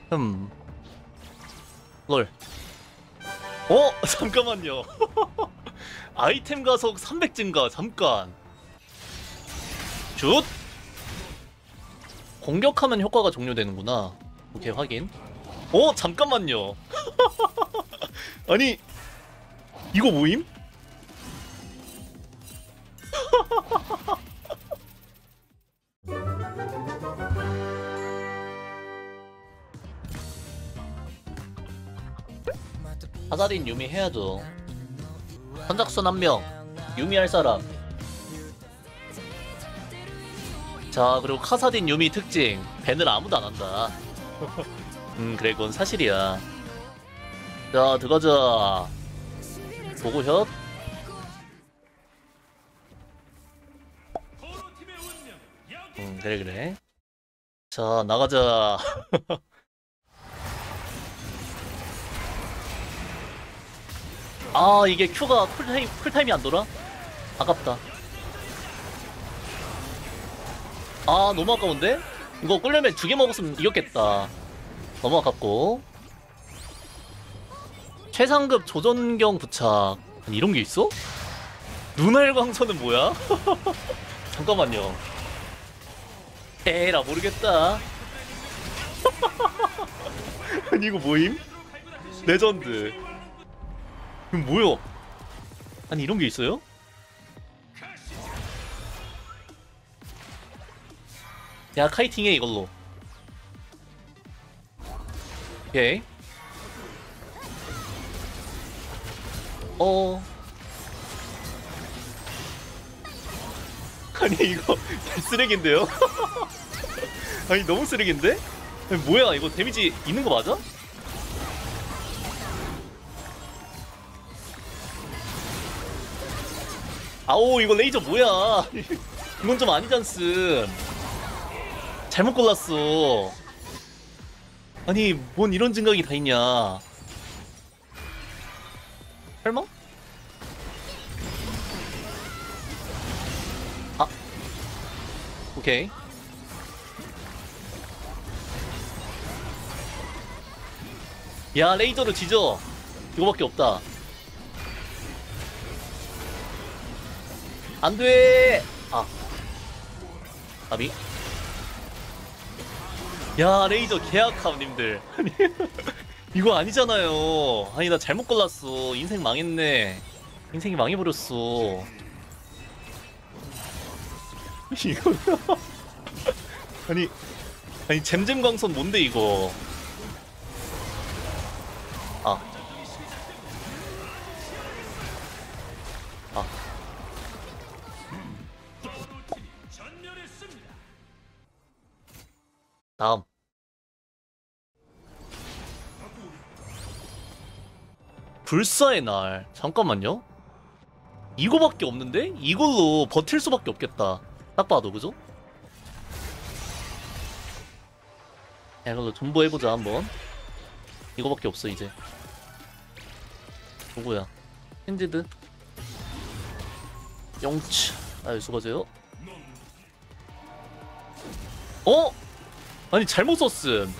흠. 롤. 어? 잠깐만요. 아이템 가속 300 증가. 잠깐. 슛. 공격하면 효과가 종료되는구나. 오케이, 확인. 어? 잠깐만요. 아니, 이거 뭐임? 하사딘 유미 해야죠. 선착순 1명 유미 할 사람. 자, 그리고 카사딘 유미 특징, 밴을 아무도 안 한다. 그래, 그건 사실이야. 자, 들어가자. 보고샷. 그래. 자, 나가자. 아, 이게 Q가 쿨타임이 안 돌아? 아깝다. 아, 너무 아까운데? 이거 끌려면 2개 먹었으면 이겼겠다. 너무 아깝고. 최상급 조전경 부착. 아니, 이런 게 있어? 눈알 광선은 뭐야? 잠깐만요. 에라, 모르겠다. 아니, 이거 뭐임? 레전드. 이건 뭐야? 아니, 이런 게 있어요? 야, 카이팅해, 이걸로. 오케이. 아니, 이거 쓰레기인데요? 아니, 너무 쓰레기인데? 아니, 뭐야, 이거 데미지 있는 거 맞아? 아오, 이거 레이저 뭐야? 이건 좀 아니잖스. 잘못 골랐어. 아니, 뭔 이런 증각이 다 있냐? 설마? 아, 오케이. 야, 레이저로 지져. 이거밖에 없다. 안 돼. 아, 아비. 야, 레이저 계약함 님들. 아니, 이거 아니잖아요. 아니, 나 잘못 골랐어. 인생 망했네. 인생이 망해버렸어. 이거 아니 잼잼 광선 뭔데 이거? 아, 아. 다음. 불사의 날. 잠깐만요. 이거밖에 없는데? 이걸로 버틸 수밖에 없겠다. 딱 봐도, 그죠? 야, 이걸로 존버해보자, 한번. 이거밖에 없어, 이제. 누구야? 핸디드? 영치. 아유, 수고하세요. 어? 아니, 잘못 썼음.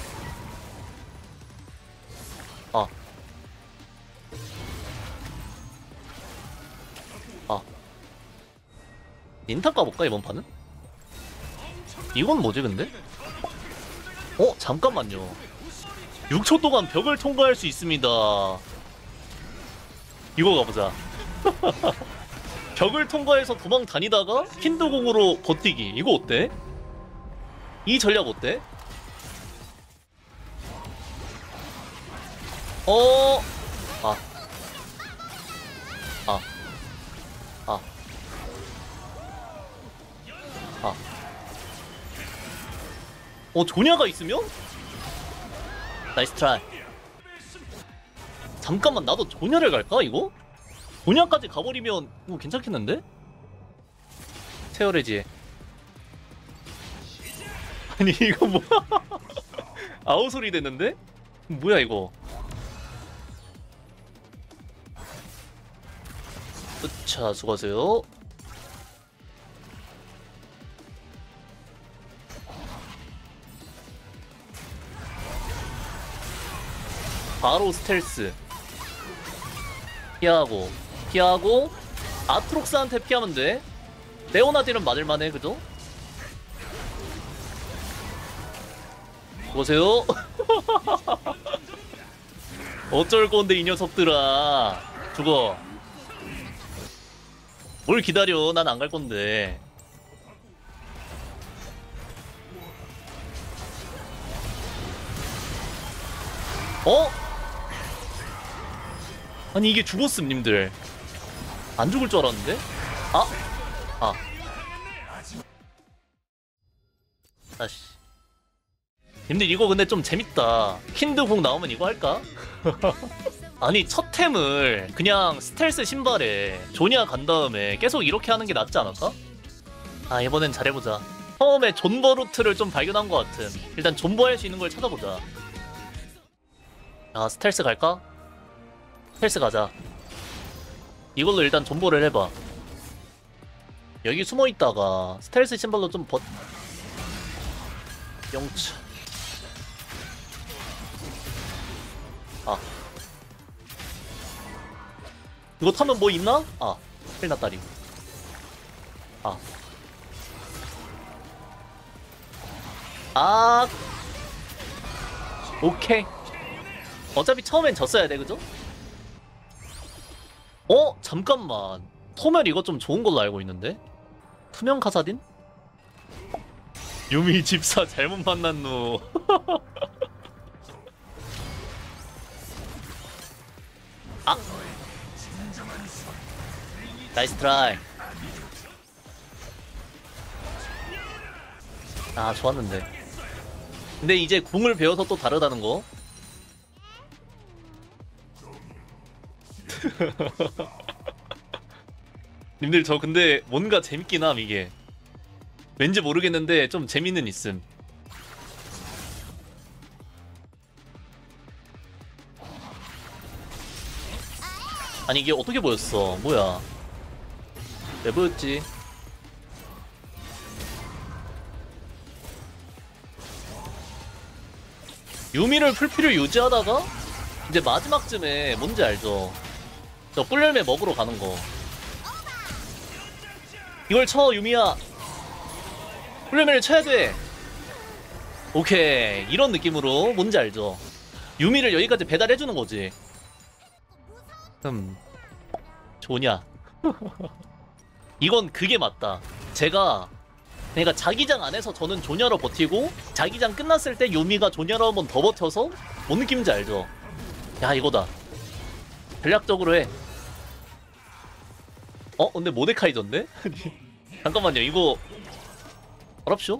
아. 아. 인타 까볼까, 이번 판은? 이건 뭐지, 근데? 잠깐만요. 6초 동안 벽을 통과할 수 있습니다. 이거 가보자. 벽을 통과해서 도망 다니다가 킨드공으로 버티기. 이거 어때? 이 전략 어때? 아. 아. 아. 아. 조냐가 있으면? 나이스 트라이. 잠깐만, 나도 조냐를 갈까, 이거? 조냐까지 가버리면 이거 괜찮겠는데? 체어레지에. 아니, 이거 뭐야? 아우 소리 됐는데? 뭐야, 이거? 으차, 수고하세요. 바로 스텔스 피하고 피하고 아트록스한테 피하면 돼. 레오나딜은 맞을만해. 그죠? 보세요. 어쩔 건데 이 녀석들아. 죽어. 뭘 기다려. 난 안 갈 건데. 어? 아니 이게 죽었음 님들. 안 죽을 줄 알았는데? 아? 아. 다시. 님들 이거 근데 좀 재밌다. 킨드공 나오면 이거 할까? 아니 첫 템을 그냥 스텔스 신발에 조니아 간 다음에 계속 이렇게 하는 게 낫지 않을까? 아 이번엔 잘해보자. 처음에 존버 루트를 좀 발견한 것 같음. 일단 존버할 수 있는 걸 찾아보자. 아 스텔스 갈까? 스텔스 가자. 이걸로 일단 존버를 해봐. 여기 숨어있다가 스텔스 신발로 좀 영차. 아 이거 타면 뭐 있나? 아 헬나다리. 아 아 오케이. 어차피 처음엔 졌어야 돼 그죠? 어? 잠깐만 토멜 이거 좀 좋은 걸로 알고 있는데? 투명 카사딘? 유미 집사 잘못 만난 누. 아! 나이스 트라이. 아 좋았는데. 근데 이제 궁을 배워서 또 다르다는 거. 님들 저 근데 뭔가 재밌긴 함 이게. 왠지 모르겠는데 좀 재밌는 있음. 아니 이게 어떻게 보였어? 뭐야? 왜 보였지? 유미를 풀피를 유지하다가 이제 마지막쯤에 뭔지 알죠? 저 꿀열매 먹으러 가는 거. 이걸 쳐 유미야. 꿀열매를 쳐야 돼. 오케이 이런 느낌으로 뭔지 알죠? 유미를 여기까지 배달해주는 거지. 좋냐? 이건 그게 맞다. 제가 그러니까 자기장 안에서 저는 조냐로 버티고 자기장 끝났을 때 유미가 조냐로 한번 더 버텨서 뭔 느낌인지 알죠? 야 이거다. 전략적으로 해. 어? 근데 모데카이전데? 잠깐만요 이거 어렵쇼?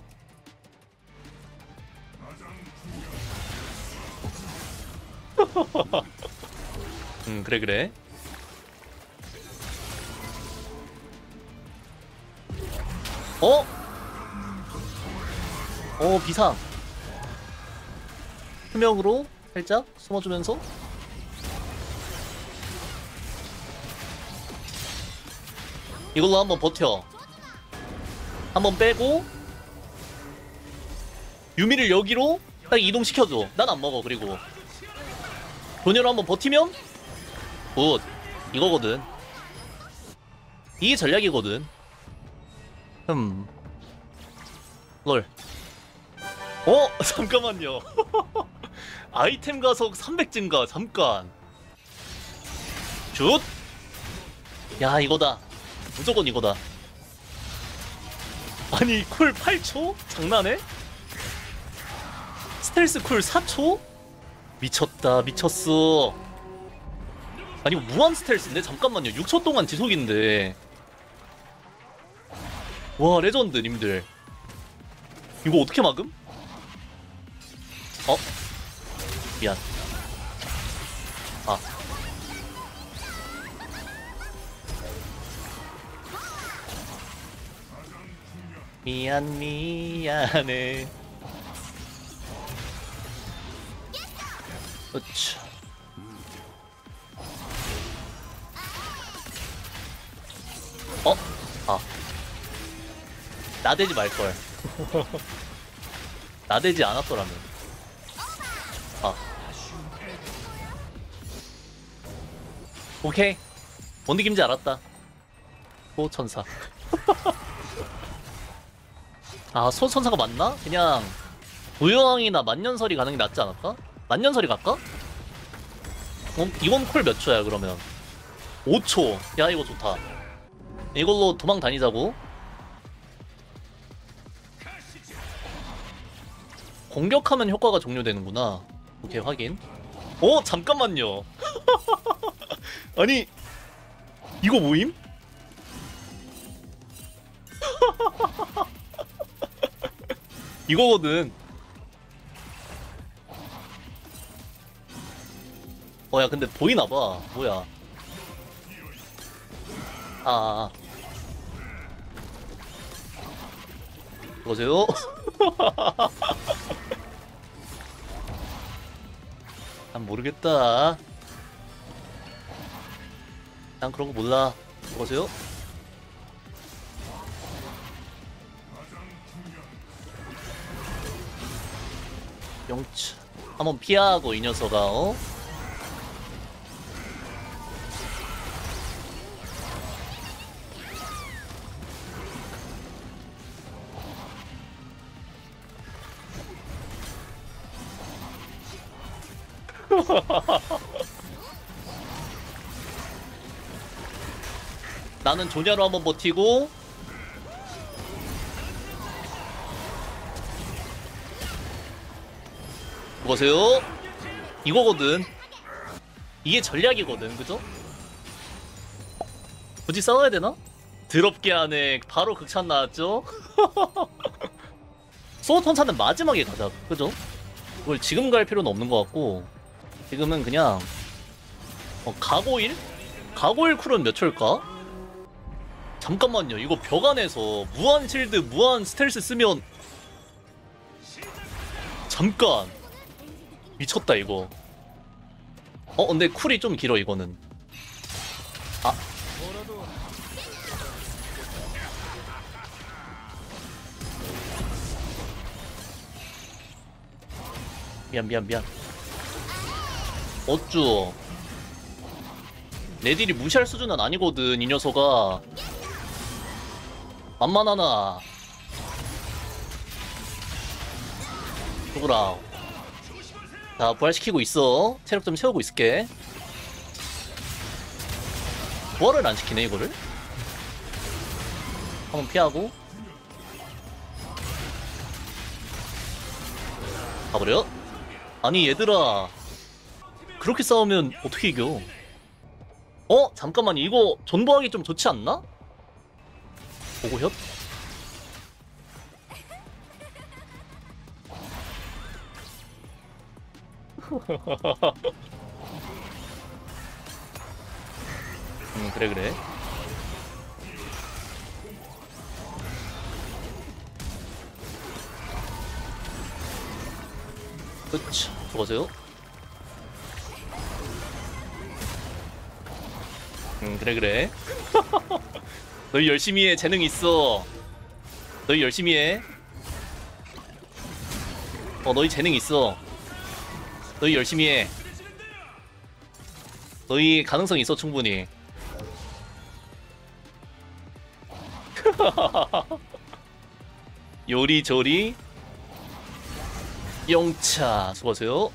그래 그래. 어? 비상. 투명으로 살짝 숨어주면서 이걸로 한번 버텨. 한번 빼고 유미를 여기로 딱 이동시켜줘. 난 안 먹어. 그리고 조녀로 한번 버티면 굿. 이거거든. 이게 전략이거든. 롤. 잠깐만요. 아이템 가속 300 증가. 잠깐. 슛. 야 이거다. 무조건 이거다. 아니 쿨 8초? 장난해? 스텔스 쿨 4초? 미쳤다 미쳤어. 아니 무한 스텔스인데? 잠깐만요 6초 동안 지속인데. 와 레전드 님들. 이거 어떻게 막음? 미안. 아 미안해. 으차. 아 나대지 말걸. 나대지 않았더라면. 오케이. 뭔 느낌인지 알았다. 소천사. 아, 소천사가 맞나? 그냥 도여왕이나 만년설이 가는 게 낫지 않을까? 만년설이 갈까? 이건 콜 몇 초야 그러면? 5초. 야, 이거 좋다. 이걸로 도망 다니자고. 공격하면 효과가 종료되는구나. 오케이, 확인. 잠깐만요. 아니, 이거 뭐임? 이거거든. 야, 근데 보이나봐. 뭐야. 보세요. 난 모르겠다. 난 그런 거 몰라. 보세요. 영차. 한번 피하고 이 녀석아. 나는 조냐로 한번 버티고. 보세요. 이거거든. 이게 전략이거든, 그죠? 굳이 싸워야 되나? 더럽게 하네. 바로 극찬 나왔죠? 소호턴사는 마지막에 가자, 그죠? 이걸 지금 갈 필요는 없는 것 같고, 지금은 그냥 가고일? 가고일 쿨은 몇 초일까? 잠깐만요, 이거 벽 안에서 무한 실드, 무한 스텔스 쓰면 잠깐 미쳤다 이거. 근데 쿨이 좀 길어 이거는. 미안. 어쭈. 내 딜이 무시할 수준은 아니거든, 이 녀석아. 만만하나. 누구라. 자, 부활시키고 있어. 체력 좀 채우고 있을게. 부활을 안 시키네, 이거를. 한번 피하고. 가버려. 아니, 얘들아. 그렇게 싸우면 어떻게 이겨? 잠깐만, 이거 존버하기 좀 좋지 않나? 보고협? 그래. 그치, 저거세요? 그래. 너희 열심히 해. 재능 있어. 너희 열심히 해. 너희 재능 있어. 너희 열심히 해. 너희 가능성 있어, 충분히. 요리조리 영차. 수고하세요.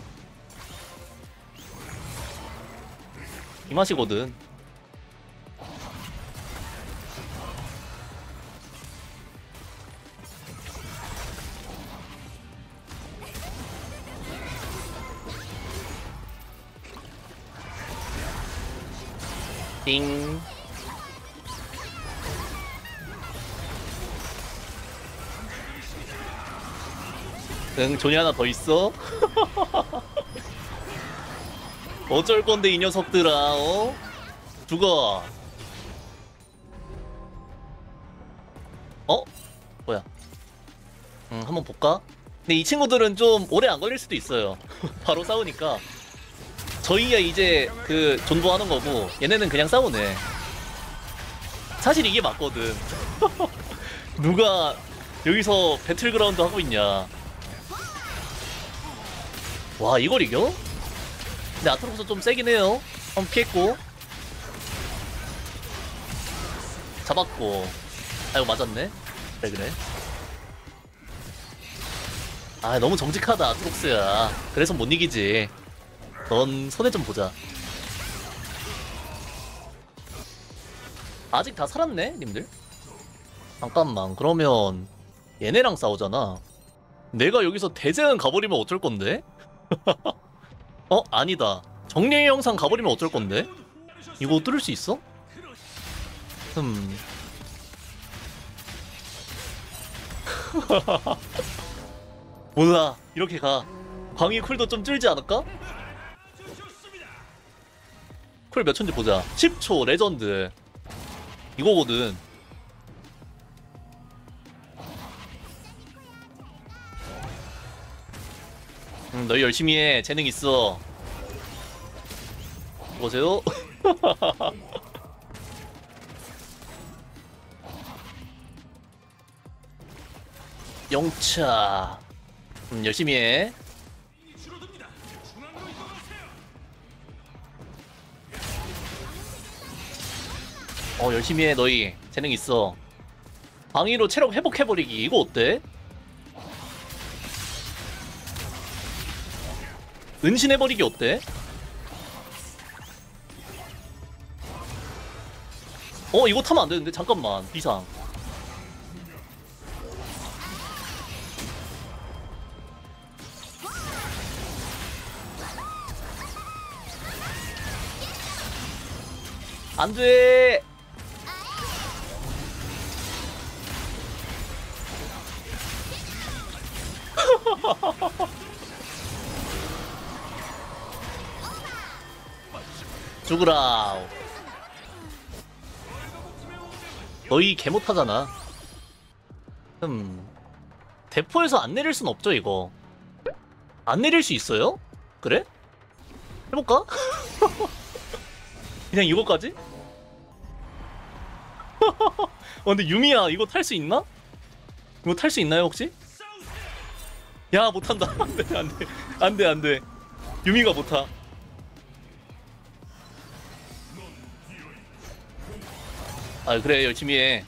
이 맛이거든. 띵. 존이 하나 더 있어? 어쩔 건데 이 녀석들아. 죽어. 뭐야? 한번 볼까? 근데 이 친구들은 좀 오래 안 걸릴 수도 있어요. 바로 싸우니까. 저희야 이제 존버하는 거고, 얘네는 그냥 싸우네. 사실 이게 맞거든. 누가 여기서 배틀그라운드 하고 있냐. 와, 이걸 이겨? 근데 아트록스 좀 세긴 해요. 한번 피했고. 잡았고. 아이고 맞았네. 그래 그래. 아 너무 정직하다 아트록스야. 그래서 못 이기지. 넌 손해 좀 보자. 아직 다 살았네 님들. 잠깐만 그러면 얘네랑 싸우잖아. 내가 여기서 대재은 가버리면 어쩔 건데? 어? 아니다. 정령의 영상 가버리면 어쩔 건데? 이거 뚫을 수 있어? 몰라. 이렇게 가. 광희 쿨도 좀 줄지 않을까? 쿨 몇 초인지 보자. 10초 레전드. 이거거든. 너희 열심히 해. 재능 있어. 보세요. 영차. 열심히 해. 열심히 해. 너희 재능 있어. 방위로 체력 회복해버리기. 이거 어때? 은신해버리기 어때? 이거 타면 안 되는데? 잠깐만. 비상. 안 돼! 죽으라. 너희 개 못하잖아. 대포에서 안 내릴 순 없죠 이거. 안 내릴 수 있어요? 그래? 해볼까? 그냥 이거까지? 근데 유미야 이거 탈 수 있나? 이거 탈 수 있나요 혹시? 야 못한다. 안돼 안돼 안돼 안돼. 유미가 못타. 아 그래 열심히 해.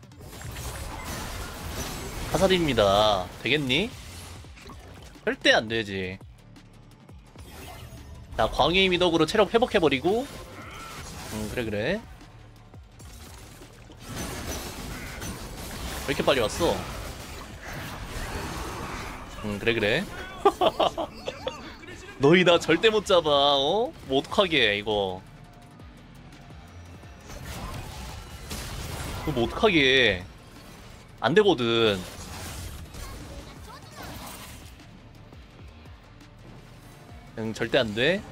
화살입니다. 되겠니? 절대 안 되지. 자 광해의 미덕으로 체력 회복해버리고. 그래 그래. 왜 이렇게 빨리 왔어? 그래 그래. 너희 나 절대 못 잡아. 뭐 어떡하게 이거. 그거 뭐 어떡하게. 안 되거든. 절대 안 돼.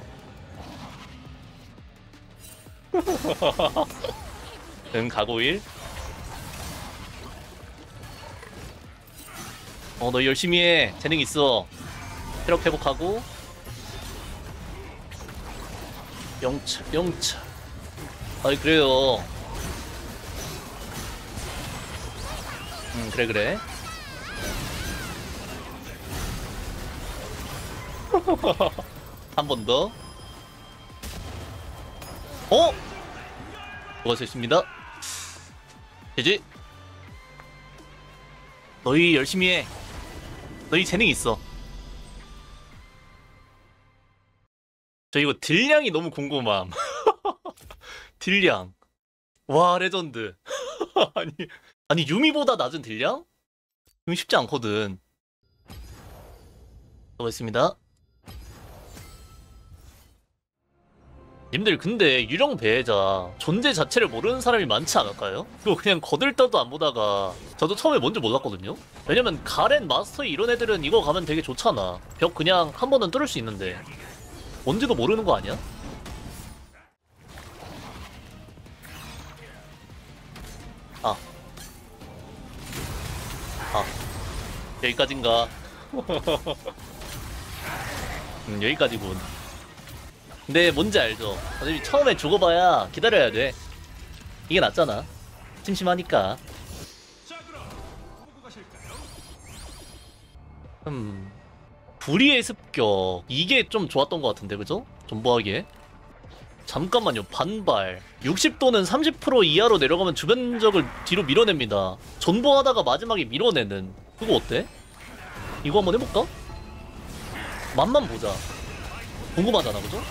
가고일. 너 열심히 해. 재능 있어. 체력 회복하고. 영차, 영차. 아이, 그래요. 그래, 그래. 한 번 더. 수고하셨습니다. 제지. 너희 열심히 해. 너희 재능 있어. 저 이거 딜량이 너무 궁금함. 딜량. 와 레전드. 아니 유미보다 낮은 딜량? 이거 쉽지 않거든. 수고했습니다. 님들 근데 유령 배회자 존재 자체를 모르는 사람이 많지 않을까요? 그거 그냥 거들떠도 안 보다가 저도 처음에 뭔지 몰랐거든요? 왜냐면 가렌, 마스터이 이런 애들은 이거 가면 되게 좋잖아. 벽 그냥 한 번은 뚫을 수 있는데 뭔지도 모르는 거 아니야? 여기까진가? 여기까지군. 근데 뭔지 알죠? 어차피 처음에 죽어봐야 기다려야 돼. 이게 낫잖아. 심심하니까. 불의의 습격. 이게 좀 좋았던 것 같은데, 그죠? 존버하기에. 잠깐만요. 반발 60도는 30% 이하로 내려가면 주변적을 뒤로 밀어냅니다. 존버하다가 마지막에 밀어내는 그거 어때? 이거 한번 해볼까? 맛만 보자. 궁금하잖아 그죠?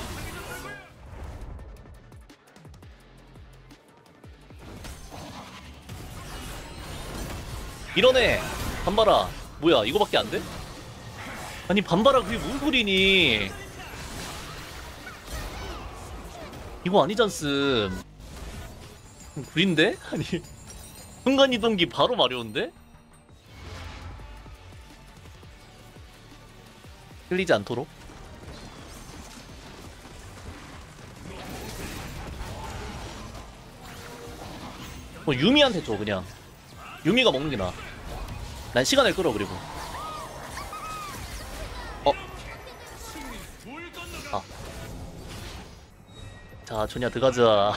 밀어내. 반발아 뭐야 이거밖에 안 돼? 아니 반발아 그게 뭔 소리니. 이거 아니잖음. 구린데? 아니 순간이동기 바로 마려운데? 흘리지 않도록 유미한테 줘 그냥. 유미가 먹는 게 나아. 난 시간을 끌어. 그리고 아. 자 조냐 들어가자.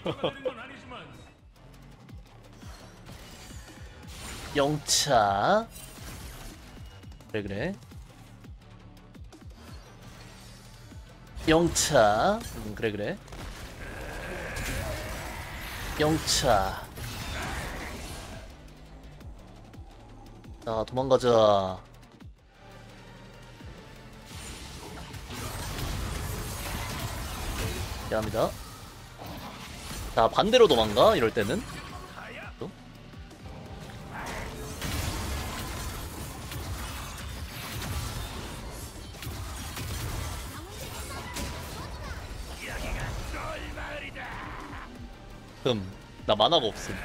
영차 그래 영차 그래 영차. 자 도망가자. 미안합니다. 자 반대로 도망가. 이럴 때는 또? 나 만화가 없음.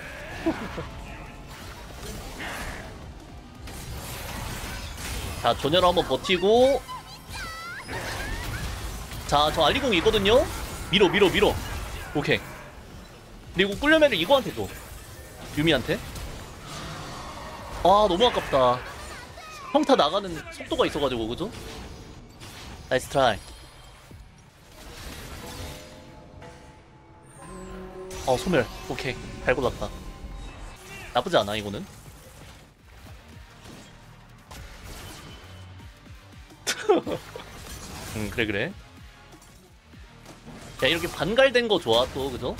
자 조녀로 한번 버티고. 자 저 알리공 있거든요. 밀어. 오케이. 그리고 꿀려면을 이거한테 줘. 유미한테. 아 너무 아깝다. 평타 나가는 속도가 있어가지고 그죠? 나이스 트라이. 소멸. 오케이 잘 골랐다. 나쁘지 않아 이거는. 그래 야 이렇게 반갈된 거 좋아 또 그죠?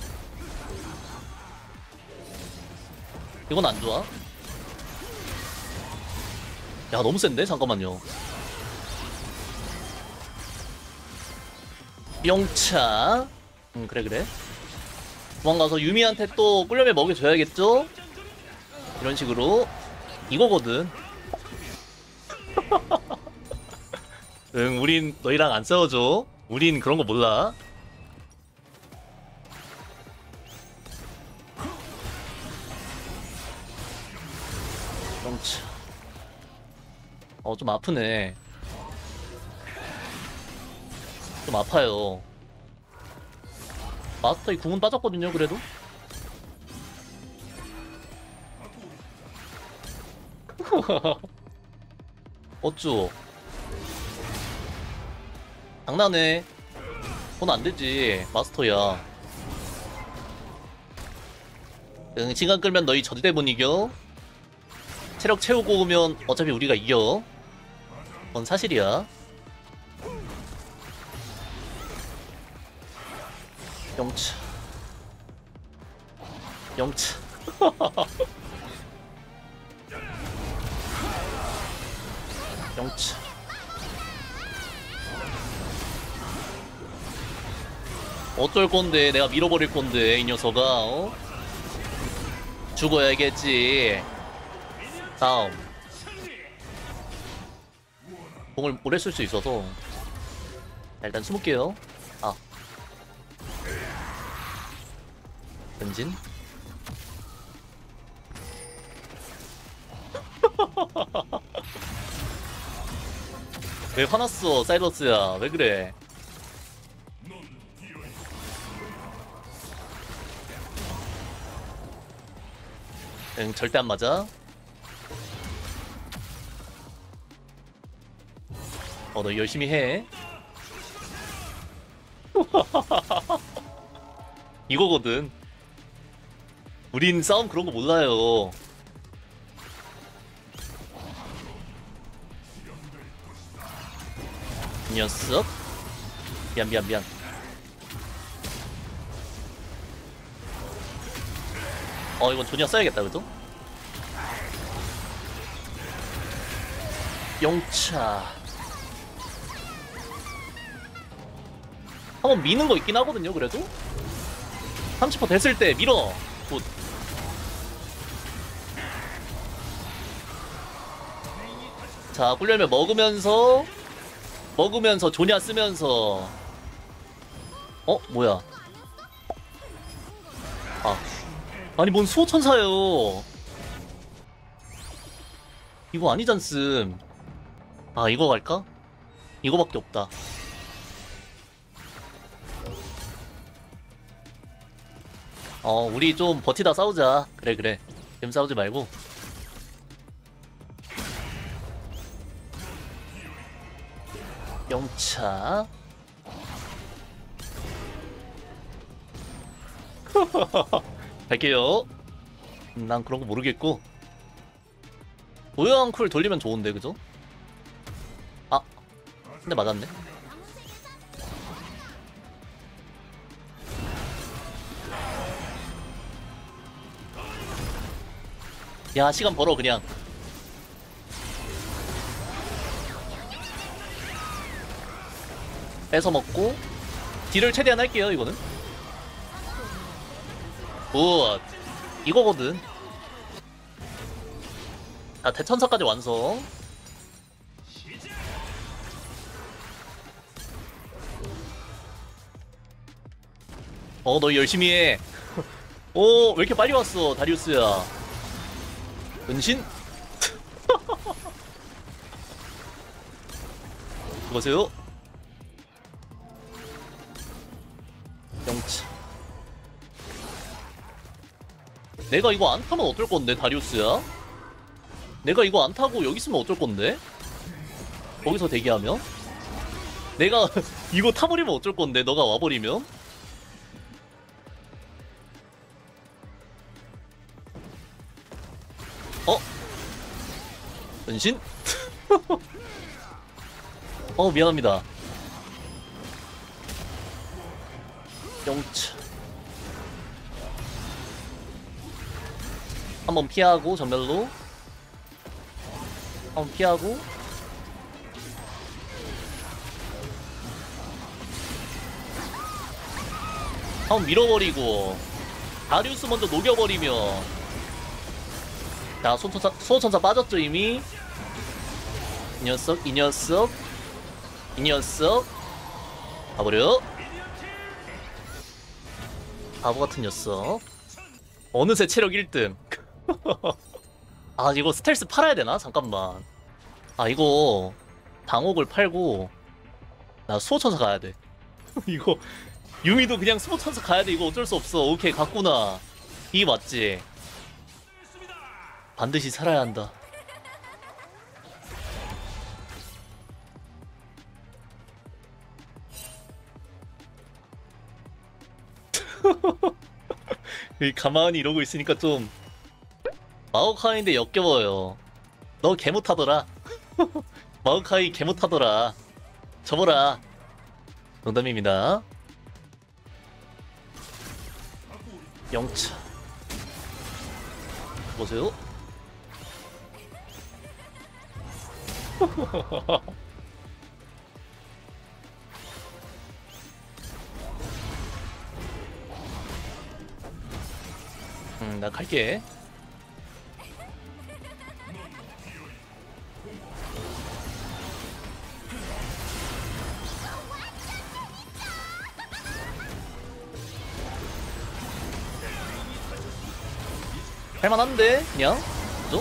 이건 안 좋아. 야 너무 센데? 잠깐만요. 영차. 그래 도망가서 유미한테 또 꿀려매 먹여줘야겠죠? 이런 식으로. 이거거든. 응 우린 너희랑 안 싸워줘. 우린 그런 거 몰라. 영차. 좀 아프네. 좀 아파요. 마스터 이 궁은 빠졌거든요 그래도. 어쭈 장난해. 그건 안되지 마스터야. 응 시간 끌면 너희 절대 못 이겨. 체력 채우고 오면 어차피 우리가 이겨. 그건 사실이야. 영차 영차 어쩔 건데 내가 밀어버릴 건데 이 녀석아. 죽어야겠지. 다음 공을 오래 쓸 수 있어서 자, 일단 숨을게요. 전진. 왜 화났어 사이러스야. 왜 그래. 응 절대 안 맞아. 너 열심히 해. 이거거든. 우린 싸움 그런 거 몰라요. 이 녀석. 미안. 이건 조니아 써야겠다 그죠? 영차 한번 미는 거 있긴 하거든요 그래도 30% 됐을 때 밀어 굿. 자 꿀열매 먹으면서 조니아 쓰면서 뭐야 아니 뭔 수호천사예요 이거 아니잖음 이거 갈까? 이거밖에 없다 우리 좀 버티다 싸우자 그래 지금 싸우지 말고 영차 갈게요 난 그런 거 모르겠고 모형 쿨 돌리면 좋은데 그죠? 근데 맞았네 야 시간 벌어 그냥 뺏어 먹고 딜을 최대한 할게요 이거는 굿 이거거든 자 대천사까지 완성 너 열심히 해 왜 이렇게 빨리 왔어 다리우스야 은신? 보세요 영차 내가 이거 안 타면 어떨 건데 다리우스야? 내가 이거 안 타고 여기 있으면 어떨 건데? 거기서 대기하면? 내가 이거 타버리면 어쩔 건데 너가 와버리면? 은신? 미안합니다 영차 한번 피하고 전멸로 한번 피하고 한번 밀어버리고 다리우스 먼저 녹여버리며 자 수호천사 빠졌죠 이미 이 녀석 가버려 바보같은 녀석 어느새 체력 1등 이거 스텔스 팔아야 되나? 잠깐만 이거 방옥을 팔고 나 수호천사 가야돼 이거 유미도 그냥 수호천사 가야돼 이거 어쩔 수 없어 오케이 갔구나 이게 맞지 반드시 살아야 한다 가만히 이러고 있으니까 좀 마오카이인데 역겨워요 너 개 못하더라 마오카이 개 못하더라 접어라 농담입니다 영차 보세요 나 갈게 할만한데 그냥 그죠?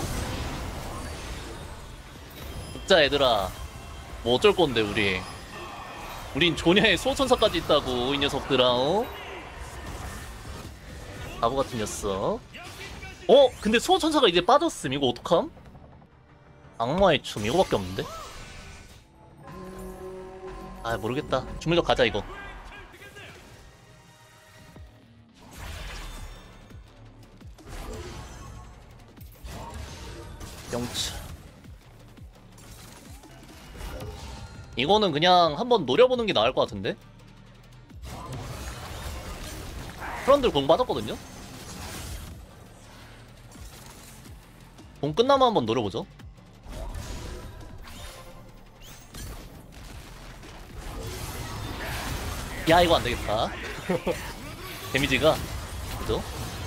진짜 얘들아 뭐 어쩔 건데 우린 조냐의 수호천사까지 있다고 이 녀석들아 바보 같은 녀석 근데 수호천사가 이제 빠졌음 이거 어떡함? 악마의 춤 이거밖에 없는데? 모르겠다 주물력 가자 이거 영차 이거는 그냥 한번 노려보는 게 나을 것 같은데? 프런들 공 받았거든요? 돈 끝나면 한번 노려보죠. 야 이거 안되겠다. 데미지가 그죠?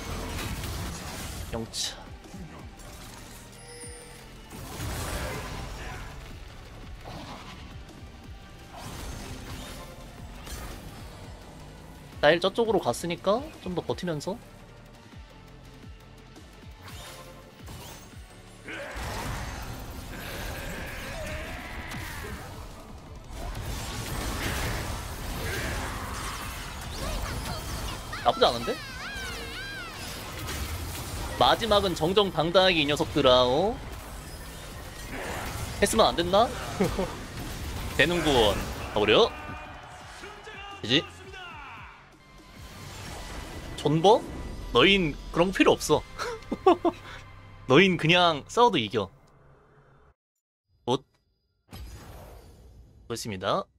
영차. 나일 저쪽으로 갔으니까 좀 더 버티면서. 나쁘지 않은데? 마지막은 정정당당하게 이 녀석들아. 어? 했으면 안 됐나? 되는구원. 가버려. 그지? 존버? 너흰 그런 거 필요 없어. 너흰 그냥 싸워도 이겨. 굿. 좋습니다.